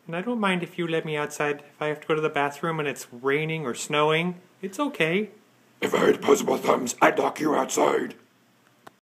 And I don't mind if you let me outside if I have to go to the bathroom and it's raining or snowing. It's okay. If I had opposable thumbs, I'd lock you outside.